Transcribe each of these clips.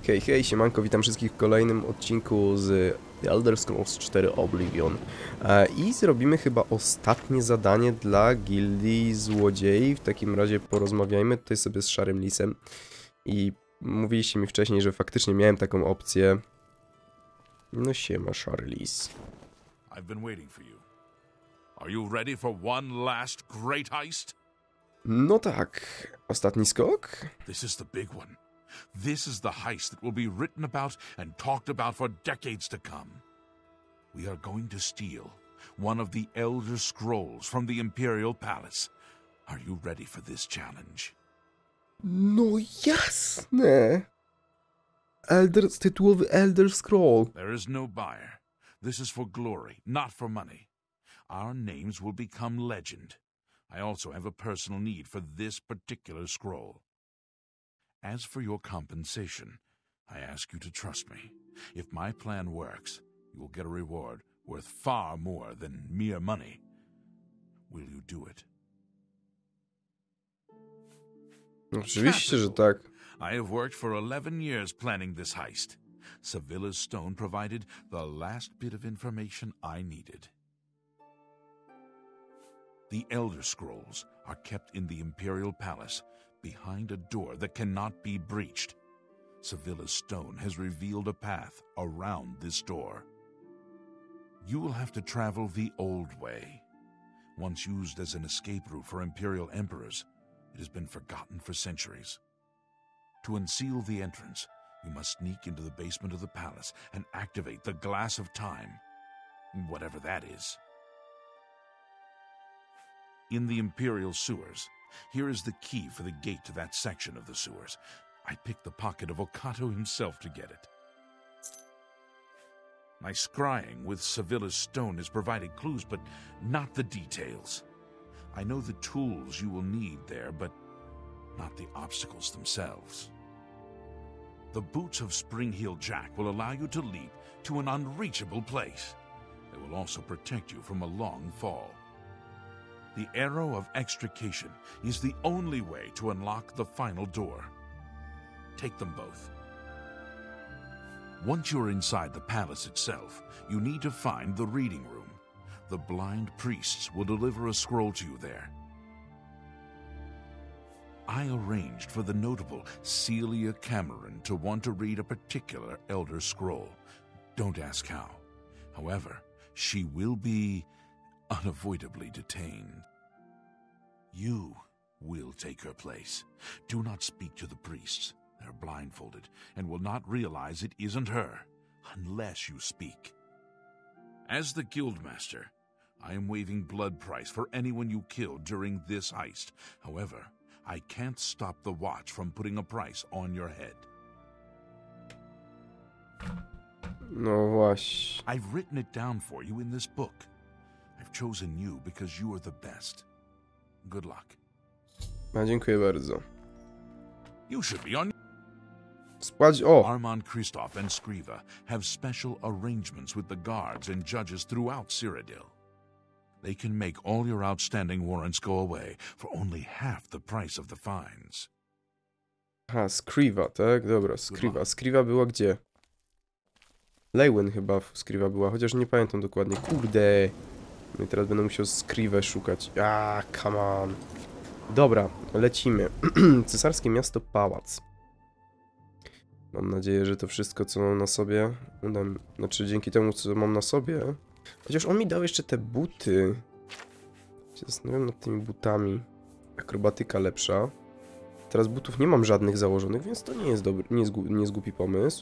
Hej, hej, siemanko, witam wszystkich w kolejnym odcinku z The Elder Scrolls 4 Oblivion. I zrobimy chyba ostatnie zadanie dla Gildii Złodziei. W takim razie porozmawiajmy tutaj sobie z Szarym Lisem. I mówiliście mi wcześniej, że faktycznie miałem taką opcję. No siema, Szary Lis. I've been waiting for you. Are you ready for one last great heist? No tak, ostatni skok? This is the big one. This is the heist that will be written about and talked about for decades to come. We are going to steal one of the Elder Scrolls from the Imperial Palace. Are you ready for this challenge? No jasne! Tytułowy Elder Scroll. There is no buyer. This is for glory, not for money. Our names will become legend. I also have a personal need for this particular scroll. As for your compensation, I ask you to trust me. If my plan works, you will get a reward worth far more than mere money. Will you do it? Oczywiście, że tak. I have worked for 11 years planning this heist. Sevilla's stone provided the last bit of information I needed. The Elder Scrolls are kept in the Imperial Palace, behind a door that cannot be breached. Sevilla's stone has revealed a path around this door. You will have to travel the old way. Once used as an escape route for Imperial emperors, it has been forgotten for centuries. To unseal the entrance, you must sneak into the basement of the palace and activate the Glass of Time, whatever that is. In the Imperial sewers, here is the key for the gate to that section of the sewers. I picked the pocket of Okato himself to get it. My scrying with Sevilla's stone has provided clues, but not the details. I know the tools you will need there, but not the obstacles themselves. The boots of Spring-Heel Jack will allow you to leap to an unreachable place. They will also protect you from a long fall. The Arrow of Extrication is the only way to unlock the final door. Take them both. Once you're inside the palace itself, you need to find the reading room. The blind priests will deliver a scroll to you there. I arranged for the notable Celia Cameron to want to read a particular Elder Scroll. Don't ask how. However, she will be unavoidably detained. You will take her place. Do not speak to the priests. They're blindfolded and will not realize it isn't her unless you speak. As the Guildmaster, I am waiving blood price for anyone you kill during this heist. However, I can't stop the Watch from putting a price on your head. No właśnie. I've written it down for you in this book. I've chosen you because you are the best. Good luck. A, dziękuję bardzo. You should be on. Spłać... O! Armand Kristoff and Skriva have special arrangements with the guards and judges throughout Cyrodiil. They can make all your outstanding warrants go away for only half the price of the fines. Aha, Skriva, tak? Dobra, Skriva. Skriva była gdzie? Leywyn chyba Skriva była, chociaż nie pamiętam dokładnie. Kurde! No i teraz będę musiał Skrivę szukać. Come on. Dobra, lecimy. Cesarskie miasto Pałac. Mam nadzieję, że to wszystko, co mam na sobie... Znaczy, dzięki temu, co mam na sobie... Chociaż on mi dał jeszcze te buty. Się zastanawiam nad tymi butami. Akrobatyka lepsza. Teraz butów nie mam żadnych założonych, więc to nie jest dobry, nie jest głupi pomysł.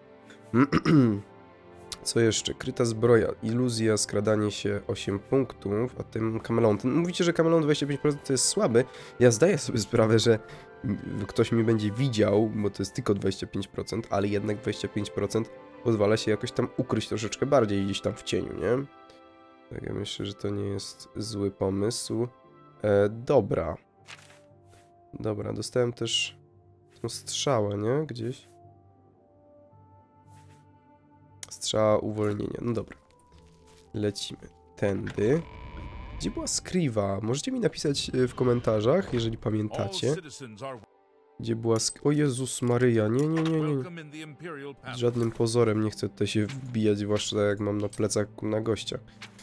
Co jeszcze? Kryta zbroja, iluzja, skradanie się 8 punktów, a tym kameleon. Mówicie, że kameleon 25% to jest słaby. Ja zdaję sobie sprawę, że ktoś mnie będzie widział, bo to jest tylko 25%, ale jednak 25% pozwala się jakoś tam ukryć troszeczkę bardziej gdzieś tam w cieniu, nie? Tak, ja myślę, że to nie jest zły pomysł. Dobra. Dobra, dostałem też tą strzałę, nie? Gdzieś. Strzała uwolnienia. No dobra. Lecimy tędy. Gdzie była Skriva? Możecie mi napisać w komentarzach, jeżeli pamiętacie. Gdzie była O Jezus Maryja, nie. Welcome in the Imperial Z Palace. żadnym pozorem nie chcę tutaj się wbijać, zwłaszcza jak mam na plecach na gościa.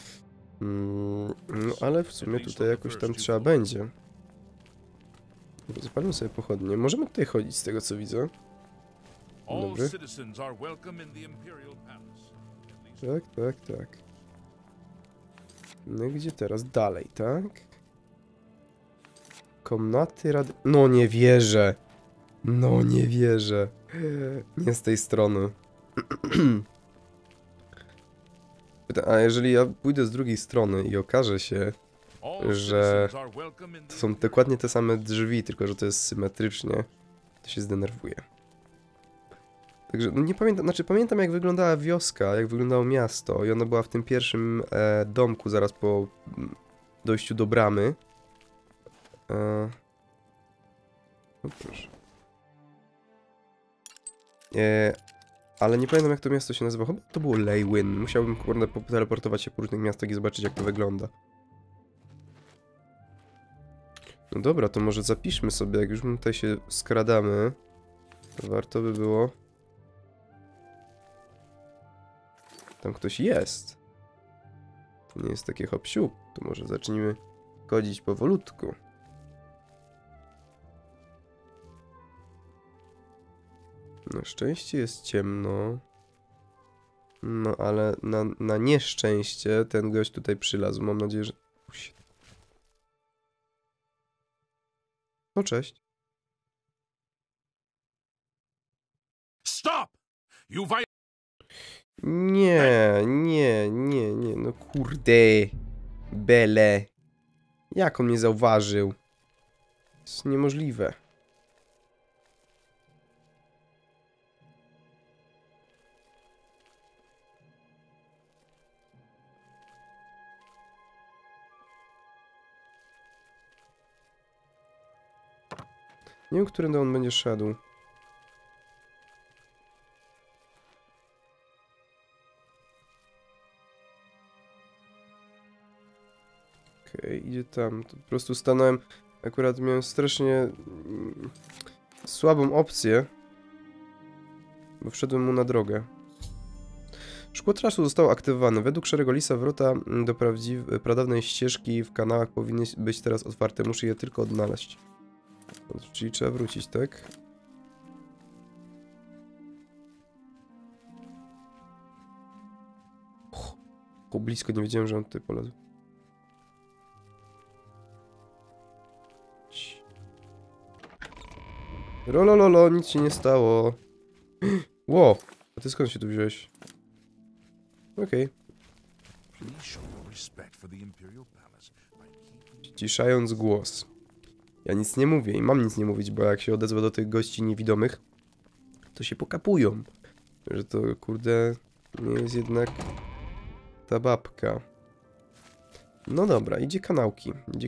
No ale w sumie tutaj jakoś tam trzeba będzie. Zapalmy sobie pochodnie. Możemy tutaj chodzić z tego co widzę. All Dobry. citizens are welcome in the Imperial Palace. At least Tak. No i gdzie teraz? Dalej, tak? Komnaty rady... No nie wierzę! No nie wierzę! Nie z tej strony. A jeżeli ja pójdę z drugiej strony i okaże się, all że citizens are welcome in to the są dokładnie te same drzwi, tylko że to jest symetrycznie, to się zdenerwuję. Także no nie pamiętam, znaczy pamiętam jak wyglądała wioska, jak wyglądało miasto i ona była w tym pierwszym domku zaraz po dojściu do bramy. No proszę. Ale nie pamiętam jak to miasto się nazywa, chyba to było Leywyn. Musiałbym kurde teleportować się po różnych miastach i zobaczyć jak to wygląda. No dobra, to może zapiszmy sobie, jak już tutaj się skradamy, to warto by było... Tam ktoś jest. To nie jest takie hop siup. To może zacznijmy chodzić powolutku. Na szczęście jest ciemno. No ale na nieszczęście ten gość tutaj przylazł. Mam nadzieję, że... No cześć. Stop! You Nie, no kurde. Bele. Jak on mnie zauważył? To jest niemożliwe. Nie wiem, którędy on będzie szedł. Okej, idzie tam. To po prostu stanąłem. Akurat miałem strasznie słabą opcję. Bo wszedłem mu na drogę. Szkło trasu zostało aktywowane. Według Szarego Lisa wrota do pradawnej ścieżki w kanałach powinny być teraz otwarte. Muszę je tylko odnaleźć. Czyli trzeba wrócić, tak? O, blisko, nie wiedziałem, że on tutaj polazł. Rolololo, nic się nie stało. Ło, a ty skąd się tu wziąłeś? Okej. Ściszając głos. Ja nic nie mówię i mam nic nie mówić, bo jak się odezwę do tych gości niewidomych, to się pokapują. Że to, kurde, nie jest jednak ta babka. No dobra, idzie kanałki.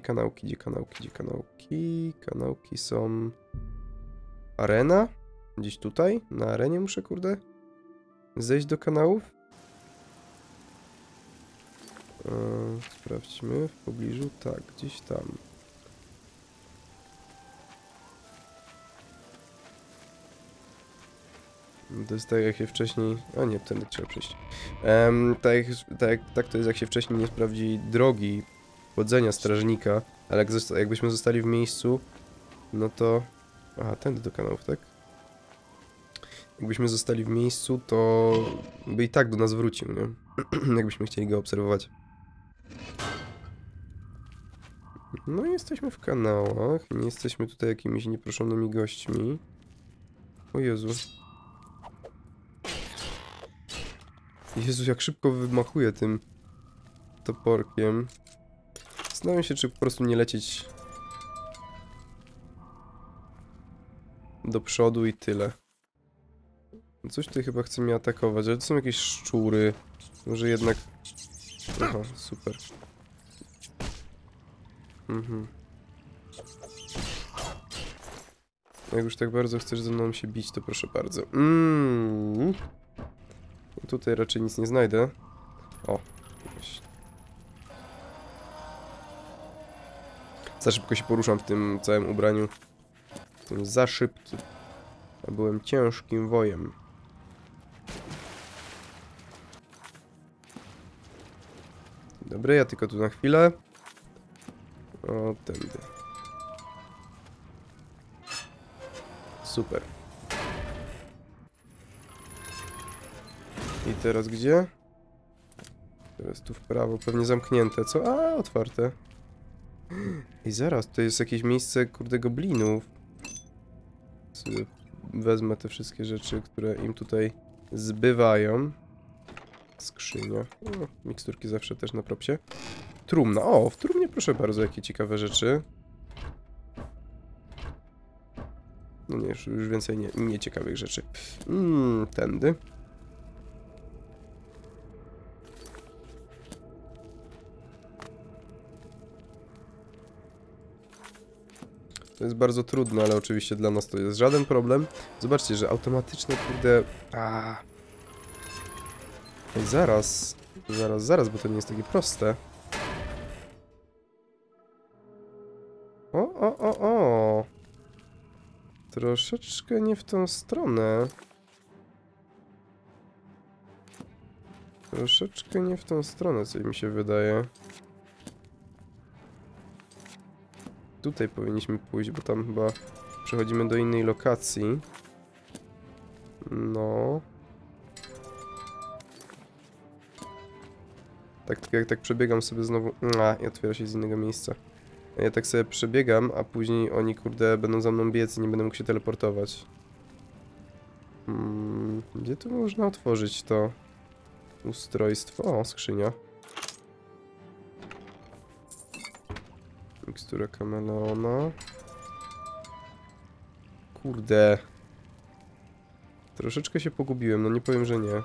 Kanałki są... Arena? Gdzieś tutaj? Na arenie muszę, kurde, zejść do kanałów? Sprawdźmy w pobliżu. Tak, gdzieś tam. To jest tak jak się wcześniej... A nie, tędy trzeba przejść. Tak to jest jak się wcześniej nie sprawdzi drogi chodzenia strażnika, ale jakbyśmy zostali w miejscu, no to... Aha, tędy do kanałów, tak? Jakbyśmy zostali w miejscu, to by i tak do nas wrócił, nie? Jakbyśmy chcieli go obserwować. No i jesteśmy w kanałach. Nie jesteśmy tutaj jakimiś nieproszonymi gośćmi. O Jezu. Jezu, jak szybko wymachuje tym toporkiem. Zastanawiam się, czy po prostu nie lecieć do przodu i tyle. Coś tutaj chyba chce mnie atakować, ale to są jakieś szczury. Może jednak... Aha, super. Jak już tak bardzo chcesz ze mną się bić, to proszę bardzo. Tutaj raczej nic nie znajdę. O. Za szybko się poruszam w tym całym ubraniu. Jestem za szybki. A byłem ciężkim wojem. Dobry, ja tylko tu na chwilę. O, tędy. Super. I teraz gdzie? Teraz tu w prawo, pewnie zamknięte, co? A, otwarte. I zaraz, to jest jakieś miejsce, kurde, goblinów. Sobie wezmę te wszystkie rzeczy, które im tutaj zbywają. Skrzynia. O, miksturki zawsze też na propsie. Trumna. O, w trumnie proszę bardzo, jakie ciekawe rzeczy. No nie, już więcej nie ciekawych rzeczy. Tędy. To jest bardzo trudne, ale oczywiście dla nas to jest żaden problem. Zobaczcie, że automatyczne, kurde... Ej, zaraz, bo to nie jest takie proste. O. Troszeczkę nie w tą stronę. Troszeczkę nie w tą stronę, co mi się wydaje. Tutaj powinniśmy pójść, bo tam chyba przechodzimy do innej lokacji. No. Tak przebiegam sobie znowu... i otwiera się z innego miejsca. Ja tak sobie przebiegam, a później oni, kurde, będą za mną biec i nie będę mógł się teleportować. Gdzie tu można otworzyć to ustrojstwo? O, skrzynia. Mikstura kameleona. Kurde. Troszeczkę się pogubiłem, no nie powiem, że nie.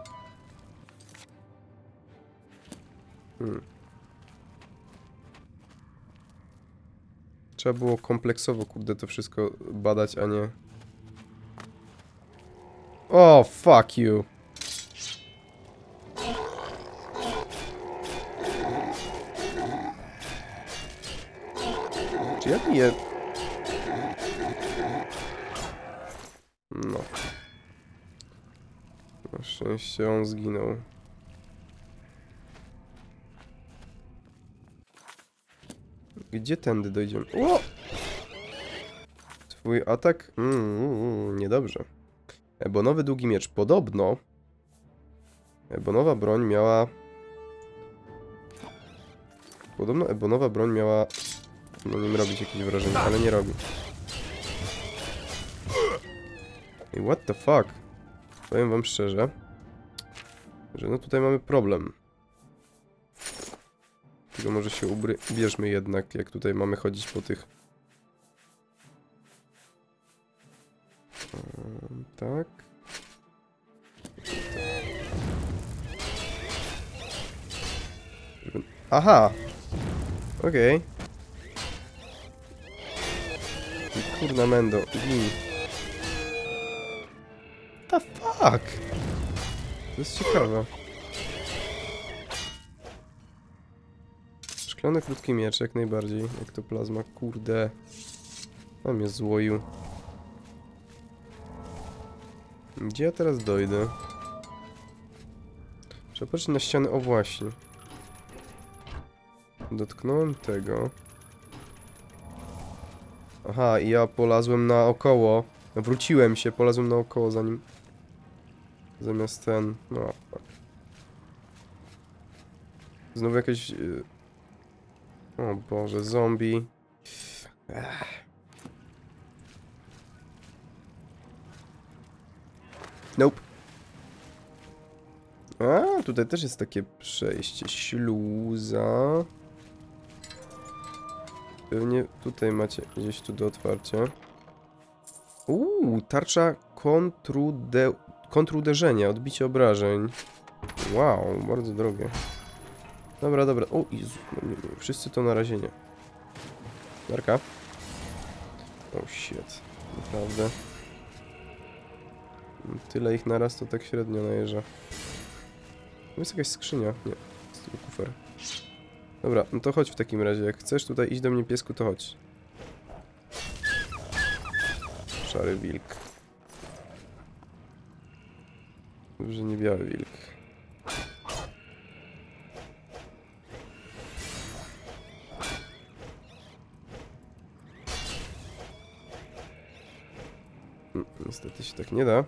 Trzeba było kompleksowo, kurde, to wszystko badać, a nie... O, fuck you. Czy ja biję? No. Na szczęście on zginął. Gdzie tędy dojdziemy? O! Twój atak? Niedobrze. Ebonowy długi miecz. Podobno ebonowa broń miała... Podobno ebonowa broń miała... No nim robić jakieś wrażenie, ale nie robi. Ej, what the fuck? Powiem wam szczerze, że no tutaj mamy problem. Tylko może się ubierzmy jednak, jak tutaj mamy chodzić po tych... tak. Aha! Okej. Kurna mendo. The fuck? To jest ciekawe. Szklany krótki miecz, jak najbardziej. Ektoplazma, kurde. Tam jest złoju. Gdzie ja teraz dojdę? Trzeba patrzeć na ścianę. O, właśnie. Dotknąłem tego. Aha, i ja polazłem naokoło. Wróciłem się, polazłem naokoło zanim... Zamiast ten... No, fuck. Znowu jakieś... O Boże, zombie. Nope. A, tutaj też jest takie przejście. Śluza. Pewnie tutaj macie gdzieś tu do otwarcia. Tarcza kontruderzenia, odbicie obrażeń. Wow, bardzo drogie. Dobra. O, Jezu, nie. Wszyscy to na razie nie. Darka. Oh shit. Naprawdę. Tyle ich naraz to tak średnio najeżdża. To jest jakaś skrzynia. Nie, jest tylko kufer. Dobra, no to chodź w takim razie. Jak chcesz tutaj iść do mnie, piesku, to chodź. szary wilk. Dobrze, nie biały wilk. Niestety się tak nie da.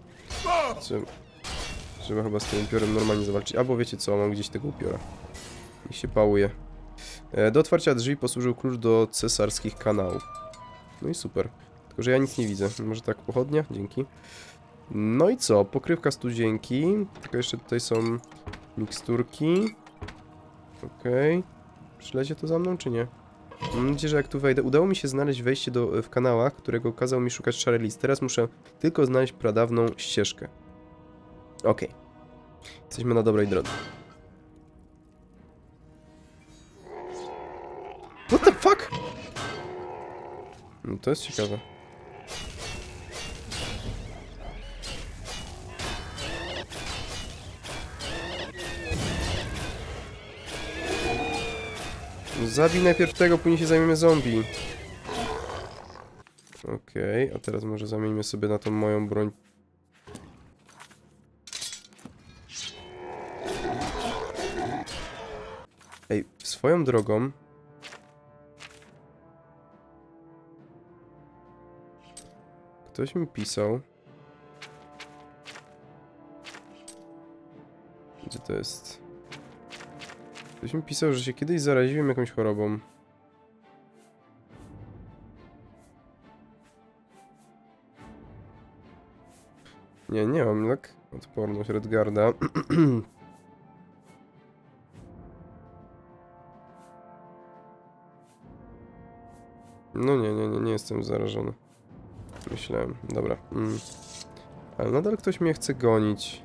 Trzeba chyba z tym upiorem normalnie zawalczyć. Albo wiecie co, mam gdzieś tego upiora. I się pałuje. Do otwarcia drzwi posłużył klucz do cesarskich kanałów. No i super. Tylko że ja nic nie widzę. Może tak pochodnia? Dzięki. No i co? Pokrywka studzienki. Tylko jeszcze tutaj są miksturki. Okej. Przylecie to za mną, czy nie? Mam nadzieję, że jak tu wejdę... Udało mi się znaleźć wejście w kanałach, którego kazał mi szukać szary list. Teraz muszę tylko znaleźć pradawną ścieżkę. Okej. Jesteśmy na dobrej drodze. What the fuck? No to jest ciekawe. Zabij najpierw tego, później się zajmiemy zombie. Okej, a teraz może zamieńmy sobie na tą moją broń. Ej, swoją drogą... Ktoś mi pisał... Gdzie to jest? Ktoś mi pisał, że się kiedyś zaraziłem jakąś chorobą. Nie mam lek. Odporność Redgarda. No nie jestem zarażony. Myślałem, dobra. Ale nadal ktoś mnie chce gonić.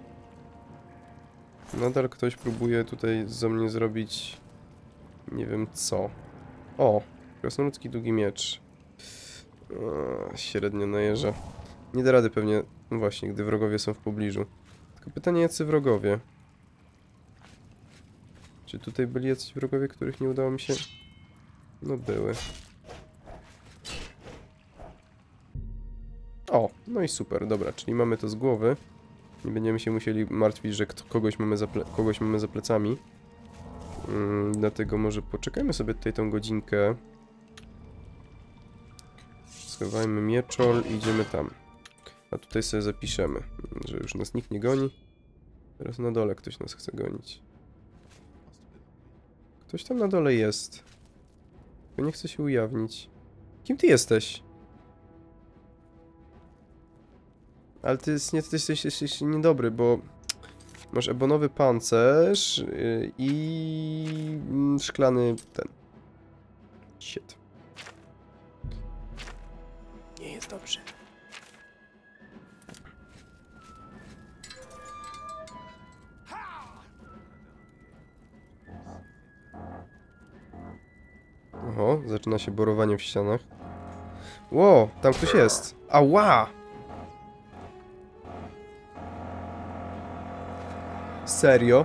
Nadal ktoś próbuje tutaj ze mnie zrobić... Nie wiem co. O! Krasnoludzki długi miecz. Średnio najeżdża. Nie da rady pewnie... No właśnie, gdy wrogowie są w pobliżu. Tylko pytanie, jacy wrogowie? Czy tutaj byli jacyś wrogowie, których nie udało mi się... No były. O! No i super, dobra, czyli mamy to z głowy. Nie będziemy się musieli martwić, że kogoś mamy za plecami. Dlatego może poczekajmy sobie tutaj tą godzinkę. Schowajmy mieczol i idziemy tam. A tutaj sobie zapiszemy, że już nas nikt nie goni. Teraz na dole ktoś nas chce gonić. Ktoś tam na dole jest. Tylko nie chce się ujawnić. Kim ty jesteś? Ale ty jesteś niedobry, bo masz ebonowy pancerz i szklany ten. Shit. Nie jest dobrze. Oho, zaczyna się borowanie w ścianach. Ło, tam ktoś jest. Ała! Serio?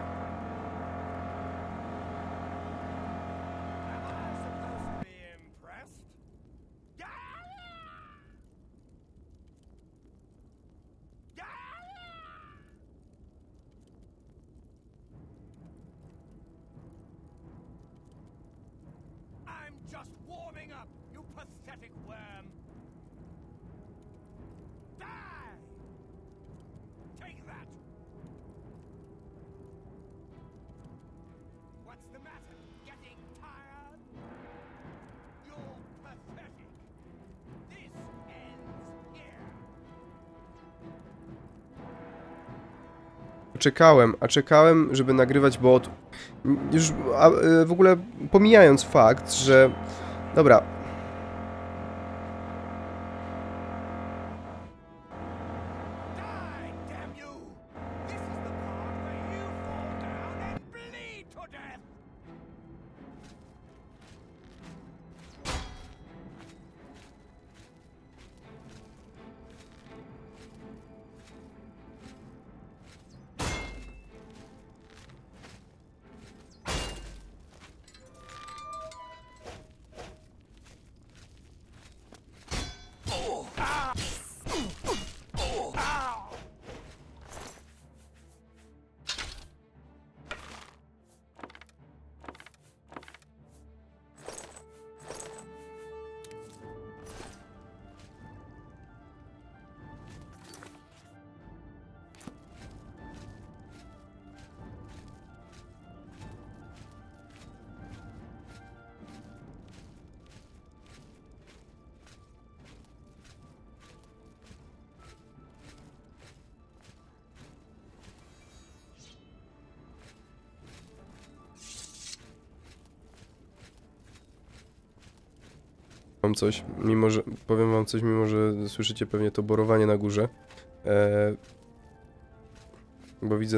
I'm just warming up, you pathetic worm. Die! Take that! What's the matter? Getting tired? You're pathetic. This ends here. Czekałem, żeby nagrywać, bo już w ogóle pomijając fakt, że... Dobra. Die, damn you! This is the part where you fall down and bleed to death! wam coś, powiem wam coś, mimo że słyszycie pewnie to borowanie na górze. Bo widzę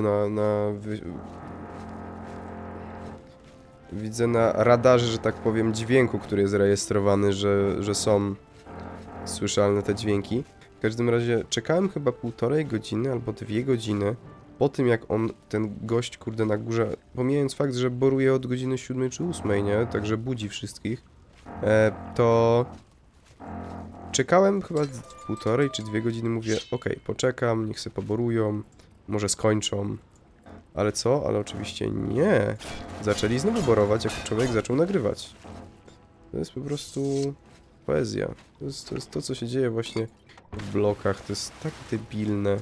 widzę na radarze, że tak powiem, dźwięku, który jest rejestrowany, że są słyszalne te dźwięki. W każdym razie czekałem chyba 1,5 godziny albo 2 godziny po tym, jak ten gość, kurde, na górze, pomijając fakt, że boruje od godziny 7 czy 8, nie? Także budzi wszystkich, to czekałem chyba 1,5 czy 2 godziny, mówię, okej, poczekam, niech se poborują, może skończą. Ale co? Ale oczywiście nie. Zaczęli znowu borować, jak człowiek zaczął nagrywać. To jest po prostu poezja. To jest to, co się dzieje właśnie w blokach. To jest tak debilne.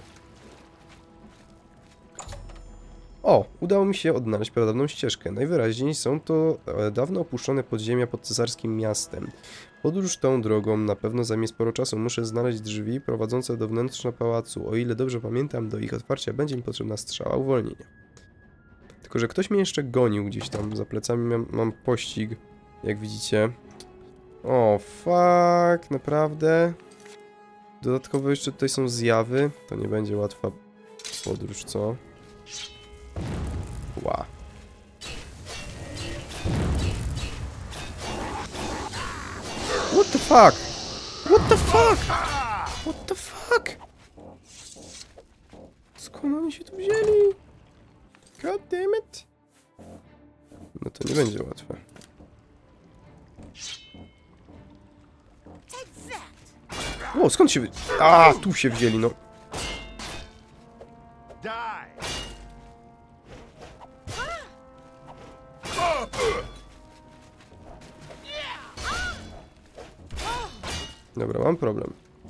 O! Udało mi się odnaleźć pradawną ścieżkę. Najwyraźniej są to dawno opuszczone podziemia pod cesarskim miastem. Podróż tą drogą na pewno zajmie sporo czasu. Muszę znaleźć drzwi prowadzące do wnętrza pałacu. O ile dobrze pamiętam, do ich otwarcia będzie mi potrzebna strzała uwolnienia. Tylko że ktoś mnie jeszcze gonił gdzieś tam. Za plecami mam pościg, jak widzicie. O, fuck, naprawdę? Dodatkowo jeszcze tutaj są zjawy. To nie będzie łatwa podróż, co? Ła. What the fuck? What the fuck? What the fuck? Skąd oni się tu wzięli? God damn it. No to nie będzie łatwe. O, skąd się... A, tu się wzięli, no. Dobra, mam problem.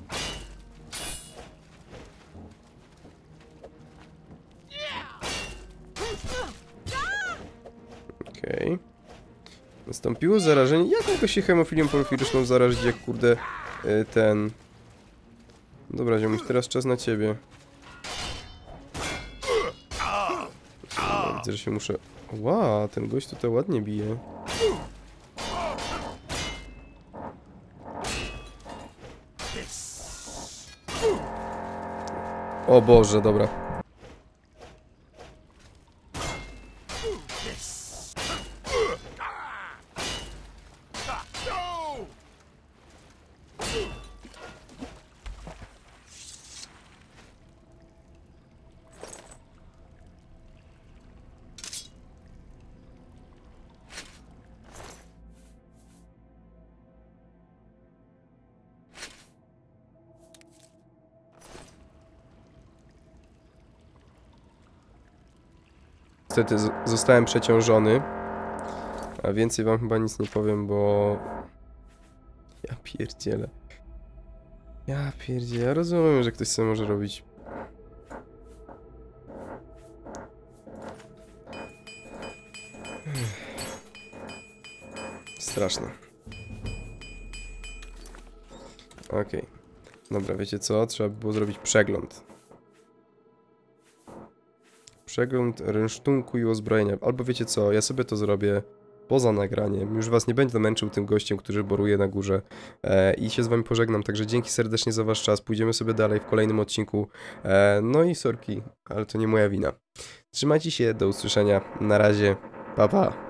Okej. Nastąpiło zarażenie. Jak mogę się hemofilią porfiryczną zarazić, jak kurde ten... Dobra, ziomuś, teraz czas na ciebie. Widzę, że się muszę... Ła, ten gość tutaj ładnie bije. O Boże, dobra. Niestety zostałem przeciążony, a więcej wam chyba nic nie powiem, bo... Ja pierdzielę. Ja rozumiem, że ktoś sobie może robić. Straszne. Okej. Dobra, wiecie co? Trzeba by było zrobić przegląd. Przegląd rynsztunku i uzbrojenia. Albo wiecie co, ja sobie to zrobię poza nagraniem. Już was nie będę męczył tym gościem, który boruje na górze. I się z wami pożegnam. Także dzięki serdecznie za wasz czas. Pójdziemy sobie dalej w kolejnym odcinku. No i sorki, ale to nie moja wina. Trzymajcie się, do usłyszenia. Na razie. Pa, pa.